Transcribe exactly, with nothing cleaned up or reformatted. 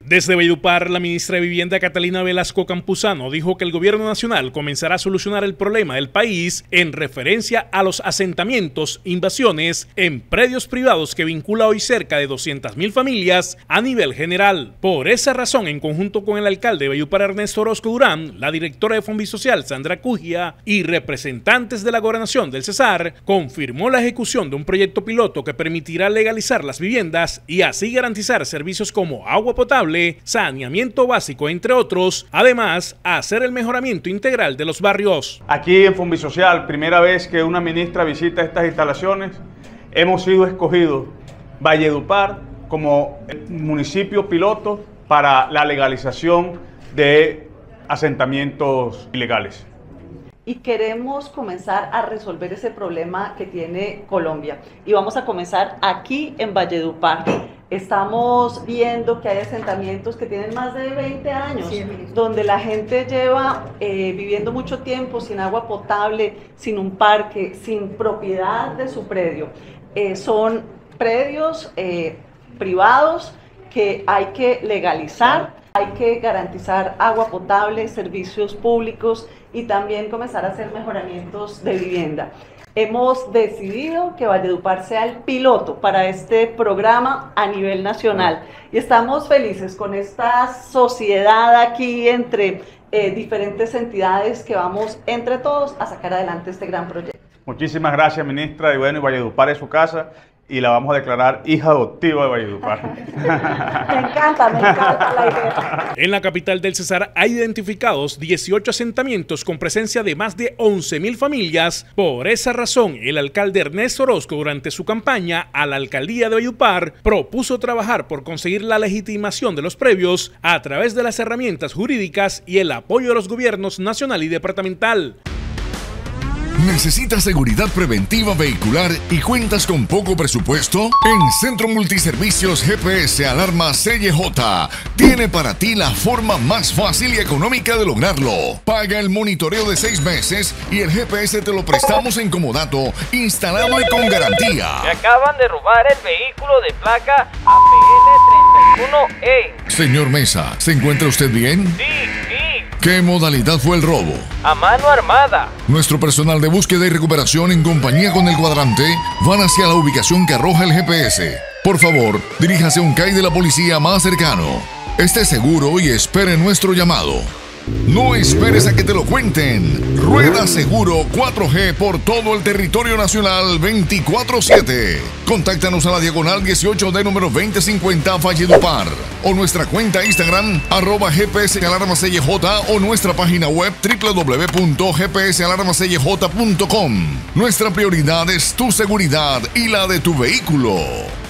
Desde Valledupar, la ministra de Vivienda Catalina Velasco Campuzano dijo que el gobierno nacional comenzará a solucionar el problema del país en referencia a los asentamientos, invasiones en predios privados que vincula hoy cerca de doscientas mil familias a nivel general. Por esa razón, en conjunto con el alcalde de Valledupar Ernesto Orozco Durán, la directora de Fondisocial Sandra Cugia y representantes de la gobernación del Cesar, confirmó la ejecución de un proyecto piloto que permitirá legalizar las viviendas y así garantizar servicios como agua potable, saneamiento básico, entre otros, además hacer el mejoramiento integral de los barrios. Aquí en Fondisocial, primera vez que una ministra visita estas instalaciones, hemos sido escogidos Valledupar como el municipio piloto para la legalización de asentamientos ilegales. Y queremos comenzar a resolver ese problema que tiene Colombia. Y vamos a comenzar aquí en Valledupar. Estamos viendo que hay asentamientos que tienen más de veinte años, sí, donde la gente lleva eh, viviendo mucho tiempo sin agua potable, sin un parque, sin propiedad de su predio. Eh, son predios eh, privados que hay que legalizar. Hay que garantizar agua potable, servicios públicos y también comenzar a hacer mejoramientos de vivienda. Hemos decidido que Valledupar sea el piloto para este programa a nivel nacional y estamos felices con esta sociedad aquí entre eh, diferentes entidades que vamos entre todos a sacar adelante este gran proyecto. Muchísimas gracias, ministra, y bueno, y Valledupar es su casa y la vamos a declarar hija adoptiva de Valledupar. Me encanta, me encanta la idea. En la capital del Cesar hay identificados dieciocho asentamientos con presencia de más de once mil familias. Por esa razón, el alcalde Ernesto Orozco, durante su campaña a la alcaldía de Valledupar, propuso trabajar por conseguir la legitimación de los previos a través de las herramientas jurídicas y el apoyo de los gobiernos nacional y departamental. ¿Necesitas seguridad preventiva vehicular y cuentas con poco presupuesto? En Centro Multiservicios G P S Alarma C Y J tiene para ti la forma más fácil y económica de lograrlo. Paga el monitoreo de seis meses y el G P S te lo prestamos en comodato, instalado y con garantía. Me acaban de robar el vehículo de placa A P L treinta y uno E. Señor Mesa, ¿se encuentra usted bien? Sí, sí. ¿Qué modalidad fue el robo? A mano armada. Nuestro personal de búsqueda y recuperación en compañía con el cuadrante van hacia la ubicación que arroja el G P S. Por favor, diríjase a un C A I de la policía más cercano. Esté seguro y espere nuestro llamado. No esperes a que te lo cuenten. Rueda Seguro cuatro G por todo el territorio nacional veinticuatro siete. Contáctanos a la diagonal dieciocho D número veinte cincuenta Valledupar o nuestra cuenta Instagram arroba G P S Alarma C Y J o nuestra página web w w w punto g p s alarma c y j punto com. Nuestra prioridad es tu seguridad y la de tu vehículo.